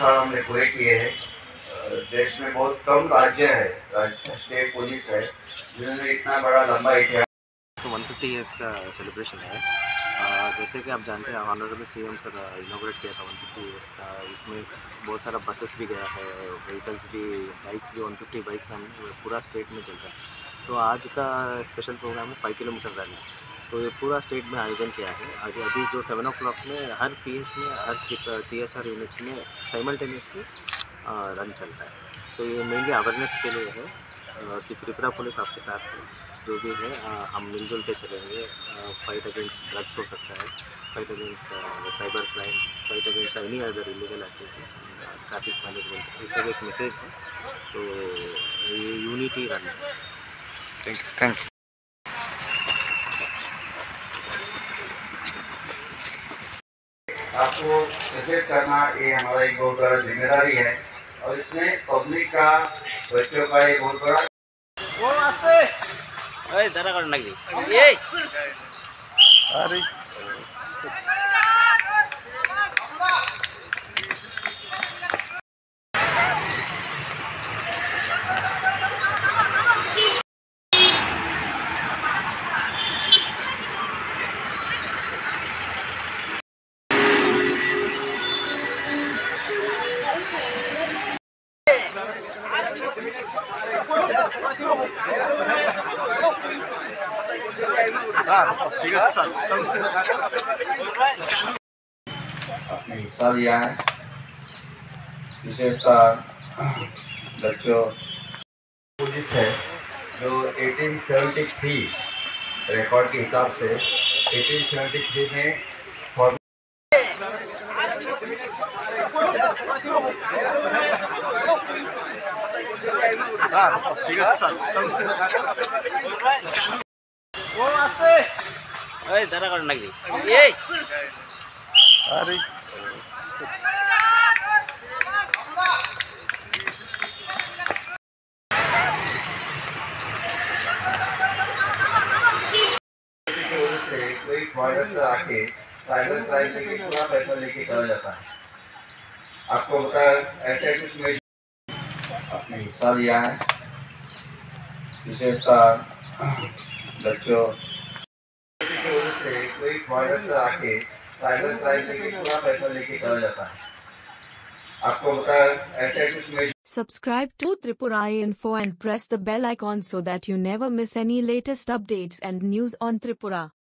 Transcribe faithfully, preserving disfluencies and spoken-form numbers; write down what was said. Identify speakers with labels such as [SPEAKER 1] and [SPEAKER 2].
[SPEAKER 1] साल हमने पूरे किए हैं। देश में बहुत कम राज्य है, स्टेट पुलिस है जिन्होंने इतना बड़ा लंबा इतिहास।
[SPEAKER 2] वन फिफ्टी ईयर्स का सेलिब्रेशन है। आ, जैसे कि आप जानते हैं ऑनरेबल सीएम सर इनॉग्रेट किया था वन फिफ्टी ईयर्स का। इसमें बहुत सारा बसेस भी गया है, व्हीकल्स भी, बाइक्स भी, वन फिफ्टी बाइक्स हम पूरा स्टेट में चल रहा है। तो आज का स्पेशल प्रोग्राम है फाइव किलोमीटर रन है। तो ये पूरा स्टेट में आयोजन किया है। आज अभी जो सेवन ओ क्लॉक में हर पीएस में, हर टीएसआर यूनिट्स में साइमल्टेनियसली रन चल रहा है। तो ये मेनली अवेयरनेस के लिए है कि त्रिपुरा पुलिस आपके साथ है, जो भी है हम मिलजुल के चलेंगे। फाइट अगेंस्ट ड्रग्स हो सकता है, fight against cyber crime, fight against any other illegal activities, traffic management, ये सब एक मैसेज है। तो ये यूनिटी रन है।
[SPEAKER 3] थैंक यू थैंक यू
[SPEAKER 1] आपको सचेत करना ये हमारा एक बहुत बड़ा जिम्मेदारी है, और इसमें पब्लिक का, बच्चों का एक बहुत बड़ा
[SPEAKER 2] वो आस्ते ओए दरा कर नगरी ये
[SPEAKER 3] अरे
[SPEAKER 1] आपने हिस्सा लिया है। विशेषकर बच्चों पुलिस है जो अठारह सौ तिहत्तर रिकॉर्ड के हिसाब से अठारह सौ तिहत्तर में फॉर्म
[SPEAKER 2] वो आस्ते ओए दरा कर नगरी ये
[SPEAKER 3] अरे
[SPEAKER 1] से कोई फ्रॉड आके साइबर क्राइम से पूरा पैसा लेके चला जाता है। आपको बता ऐसे कुछ में आपने हिस्सा लिया है। विशेषकर बच्चों से कोई फ्रॉड आके साइबर क्राइम से पूरा पैसा लेके चला जाता है। आपको बता ऐसे कुछ में
[SPEAKER 4] Subscribe to Tripura Info and press the bell icon so that you never miss any latest updates and news on Tripura.